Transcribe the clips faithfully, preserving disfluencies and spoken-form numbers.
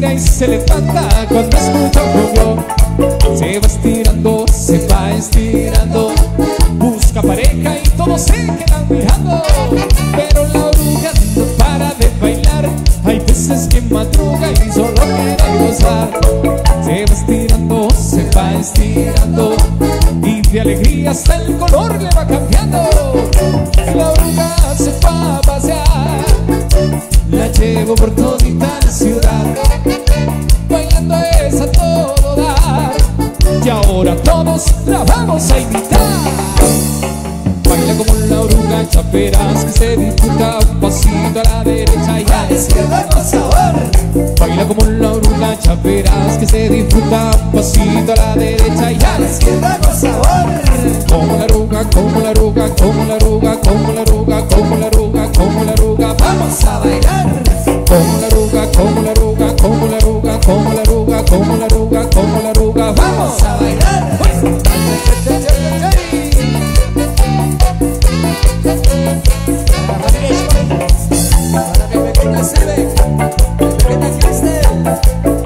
oruga y se levanta cuando escucha un jonglón. Se va estirando, se va estirando, busca pareja y todos se quedan mirando. Pero la oruga no para de bailar, hay veces que madruga y solo quiere gozar. Se va estirando, se va estirando, y de alegría hasta el color le va cambiando. La oruga se va a pasear, la llevo por todita la ciudad, bailando es a todo dar, y ahora todos la vamos a invitar. Baila como la oruga, ya verás que se disfruta, un pasito a la derecha y a la izquierda con sabor. Baila como la oruga, ya verás que se disfruta, un pasito a la derecha y a la izquierda con sabor. Como la oruga, como la oruga, como la oruga, como la oruga, como la oruga, como la oruga, vamos a bailar. Como la oruga, como la oruga, como la oruga, como la oruga, como la oruga, como la oruga, vamos a bailar. Para mi pequeña Sebe, mi pequeña Cristel.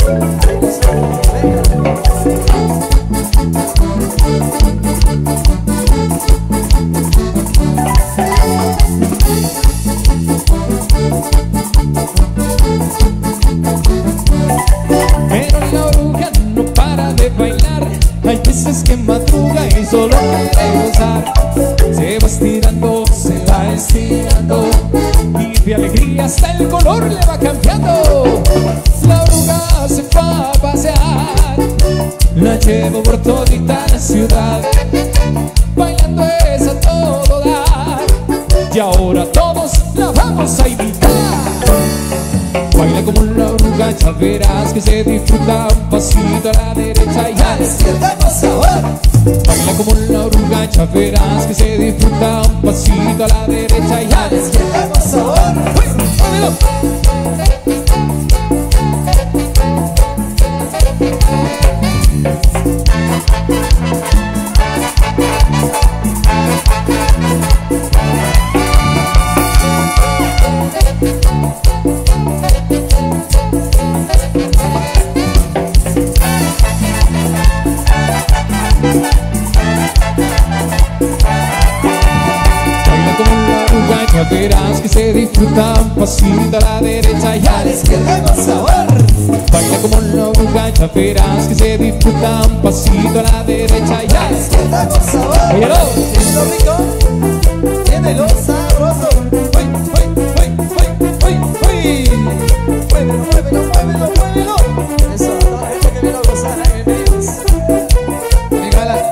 Pero la oruga no para de bailar, hay veces que madruga y solo quiere gozar. Se va estirando, se va estirando, y de alegría hasta el color le va cambiando. La oruga se va a pasear, la llevo por todita la ciudad, bailando es a todo dar, y ahora todos la vamos a invitar. Baila como la oruga, ya verás que se disfruta, un pasito a la derecha y a la izquierda con sabor. Baila como la oruga, ya verás que se disfruta, un pasito a la derecha y a la izquierda con sabor. ¡Muévelo! Ya verás que se disfruta, un pasito a la derecha y a la izquierda con sabor. Baila como la oruga, ya verás que se disfruta, un pasito a la derecha y a la izquierda con sabor. Óyelo, ¿es lo rico? Tiéndelo sabroso. Uy, uy, uy, uy, uy, uy. Muévelo, muévelo, muévelo, muévelo. Eso, a toda la gente que viene a gozar, ¿eh? Bienvenidos. Regala.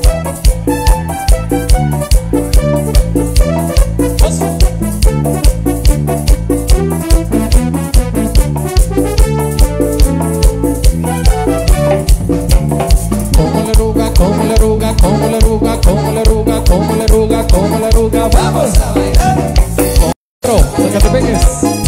Como la oruga, como la oruga, como la oruga, como la oruga, como la oruga, vamos a bailar. Otro, Zacatepeques.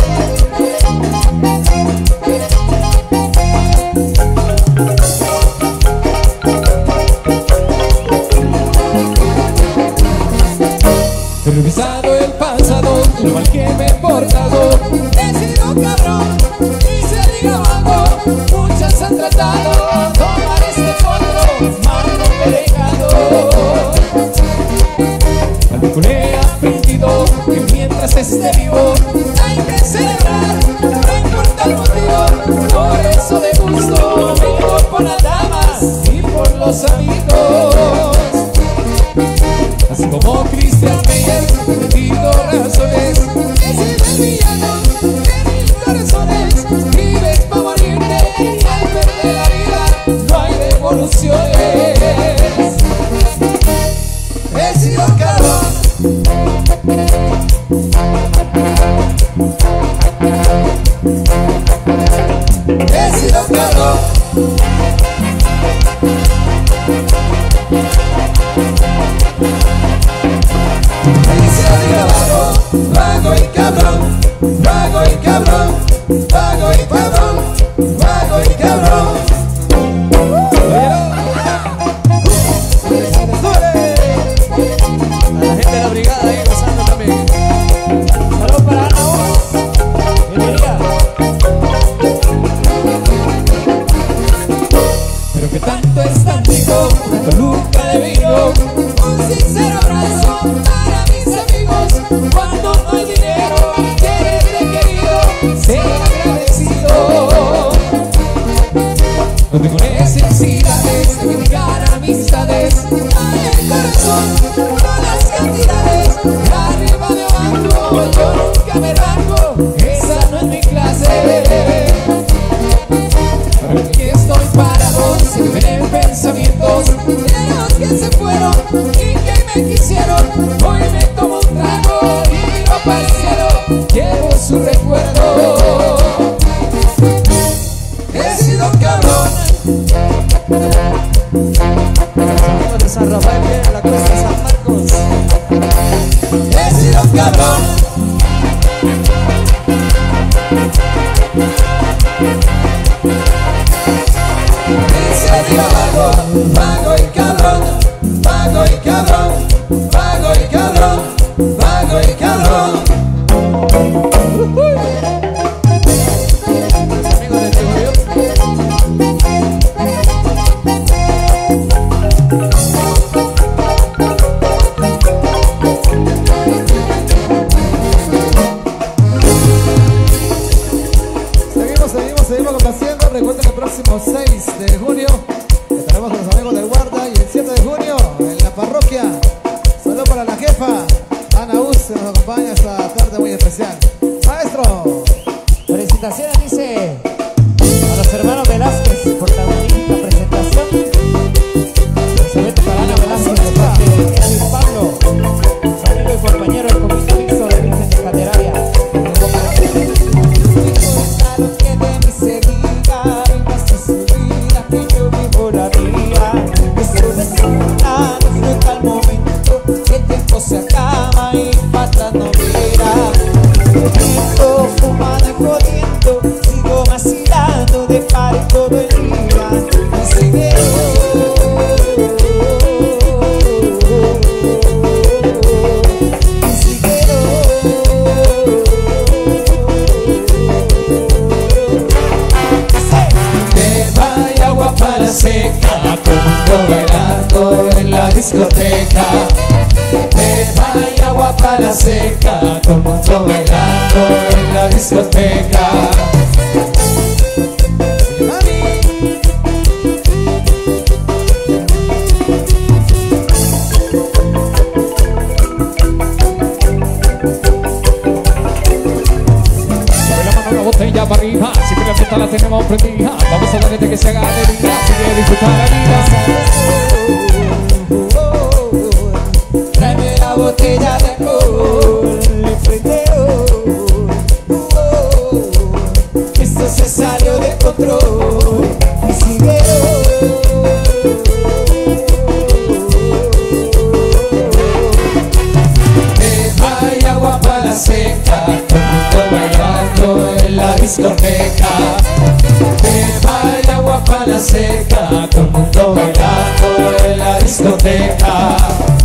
He revisado el pasado, lo mal que me he portado. He sido cabrón y se ha grabado. Muchas han tratado tomar este potro, mal no delegado. Algo le he aprendido que mientras esté vivo hay que celebrar, no importa el motivo. Por eso de gusto vivo por las damas y por los amigos. Así como Cristian Meyer, he tenido razones, he sido el villano de mil corazones. Vives para morirte y al perder la vida no hay devoluciones. He sido cabrón, he sido cabrón. Vago y cabrón, vago y cabrón, vago y cabrón, vago y cabrón. A la gente de la brigada ahí gozando también. Saludos para Ana Oro. Bienvenida. No tengo necesidades de que digan amistades. Hay el corazón con las cantidades. De arriba de abajo, yo nunca me rango. Esa no es mi clase. Pero aquí estoy parado, se me ven pensamientos de los que se fueron y que me quisieron. Hoy me tomo un trago y miro para el cielo. Llevo su recuerdo. He sido cabrón. Amigos de San Rafael, de la costa de San Marcos. He sido cabrón. Dice diga vago, vago y cabrón, vago y cabrón, vago y cabrón, vago y cabrón. Amigos de Tiburio. Seguimos, seguimos, seguimos complaciendo. Recuerden que el próximo seis de junio estaremos con los amigos del Guarda, y el siete de junio en la parroquia. Saludos para la jefa Ana Uz, que nos acompaña esta tarde muy especial. Maestro, felicitaciones, dice a los hermanos Velázquez por la magnífica presentación. Excelente para Ana Velázquez de parte de Edwin Pablo, su amigo y compañero del comité mixto de Virgen de Candelaria. Lo que de mí se diga, vivaste su vida, que yo vivo la mía. Esto no es una, disfruta el momento, que el tiempo se acaba y para atrás no mira. Bebiendo, fumando y jodiendo, sigo vacilando de par todo el día. Y sigue para seca, todo el mundo bailando en la discoteca. Beba agua para seca, todo el mundo bailando en la discoteca. Botella para arriba, siempre la fiesta la tenemos prendida. Vamos a darle de que se haga de día, sigue disfrutar la vida. Tráeme la botella de alcohol y prendeo. Esto se salió de control y sigue. Hay agua para la seca, todo el mundo bailando en la discoteca. Beba agua para la seca, todo el mundo bailando en la discoteca.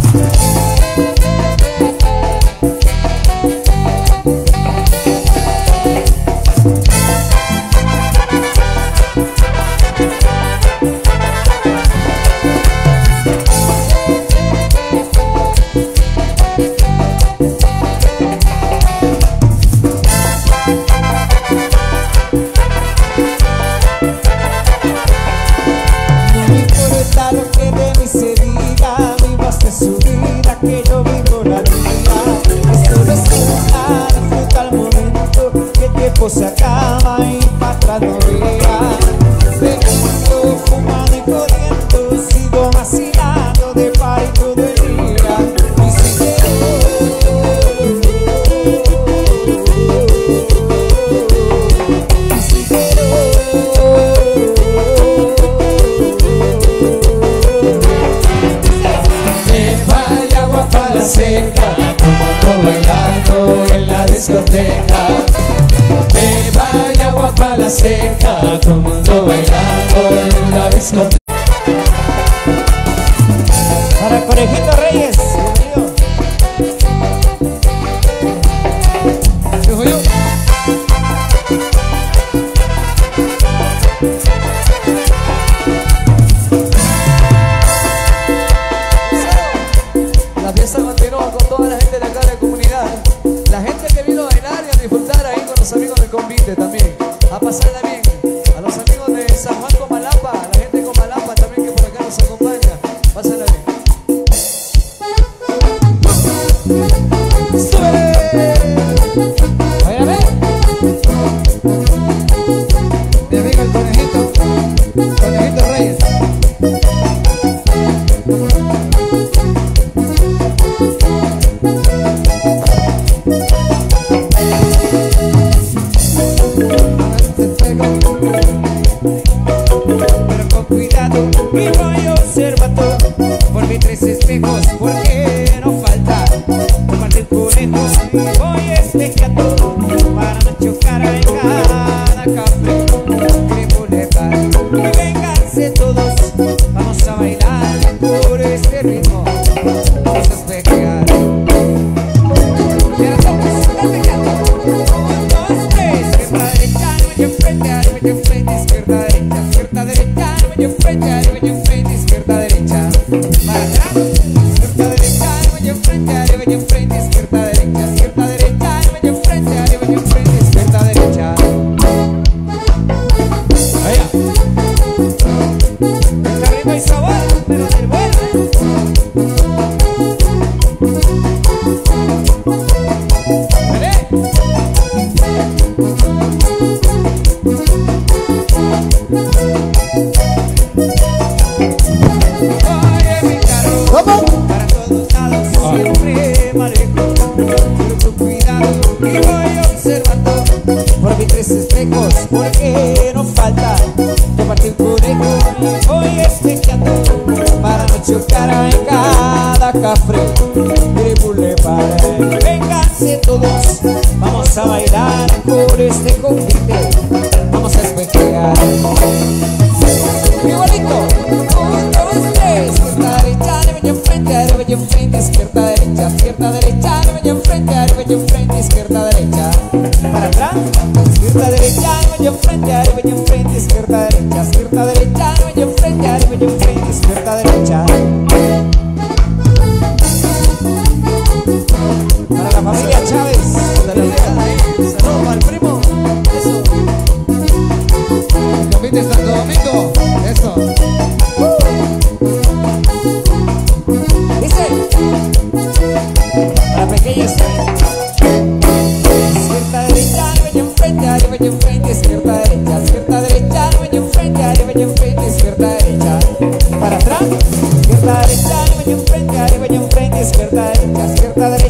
Lo que de mí se diga, vivaste su vida, que yo vivo la mía. Esto no es una, disfruta el momento, que el tiempo se acaba y para atrás no vea. Bebiendo, fumando y corriendo, sigo vacilando de par y todo el día. Y sigue seca, todo el mundo bailando en la discoteca. Beba agua para la seca, todo el mundo bailando en la discoteca. Para el Conejito Reyes, bienvenido. Dijo yo. La fiesta continúa con toda la gente de acá de la comunidad. La gente que vino a bailar y a disfrutar ahí con los amigos del convite también. A pasarla bien. A los amigos de San Juan Comalapa. el conejito, conejito Reyes. Pero con cuidado y voy observando por mis tres espejos, porque no falta compartir conejos. Y voy espejando para no chocar en cada café de boulevard. Y vénganse todos, vamos a bailar por este ritmo, vamos a espejear. Y ahora todos espejando. Un, dos, tres, izquierda, derecha, arriba y enfrente, arriba y enfrente, izquierda, derecha, izquierda, derecha, arriba y enfrente, arriba y enfrente, izquierda, derecha. Para atrás, izquierda, derecha, arriba y enfrente, arriba y enfrente, izquierda, derecha, izquierda, derecha, arriba y enfrente, arriba y enfrente, izquierda, derecha. Allá. Está arriba y sabor, pero del bueno. Oye, mi carro, ¿Cómo? para todos lados siempre manejo, pero con cuidado y voy observando por mis tres espejos, porque no falta compartir conejo. Y voy espejando para no chocar en cada cafre de boulevard. Vénganse todos, vamos a bailar por este convite, vamos a espejear. Igualito, un, dos, tres, izquierda, derecha, arriba y enfrente, arriba y enfrente, izquierda, derecha, izquierda, derecha, arriba y enfrente, arriba y enfrente, izquierda, derecha. Para atrás, izquierda, derecha, arriba y enfrente, arriba y enfrente, izquierda, derecha, izquierda, derecha, arriba y enfrente, arriba y enfrente, izquierda, derecha. Para la familia Chávez, de la Vega, saludos para el primo, eso. El convite Santo Domingo, eso. Dice, para pequeños, izquierda, derecha, arriba y enfrente, arriba y enfrente, izquierda, derecha, izquierda, derecha, arriba y enfrente, arriba y enfrente, izquierda, derecha. Para atrás, izquierda, derecha, arriba y enfrente, arriba y enfrente, izquierda, derecha, izquierda, derecha.